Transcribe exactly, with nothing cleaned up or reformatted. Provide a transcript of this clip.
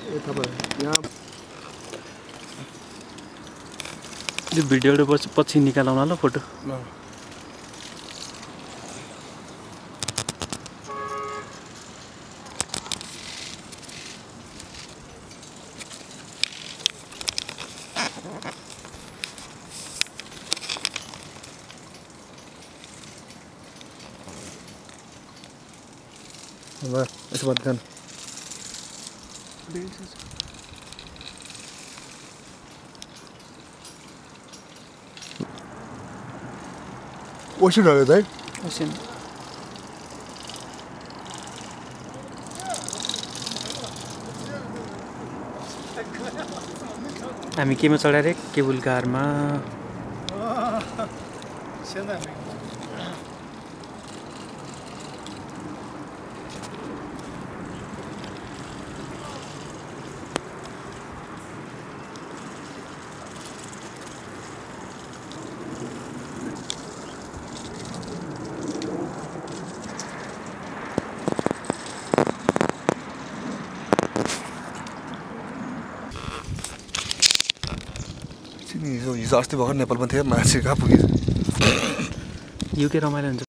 ए तपाईँ यहाँ यो भिडियोले पछि पछि निकालौँ ल फोटो ल अब यसो बात गर्न ओसिन हो त है ओसिन हामी केमा चढाएर केबुल कारमा हिजो हिजो अस्ति भर्खर नेपालमा थिएँ मान्छे कहाँ पुगेछ यो के रमाइलो हुन्छ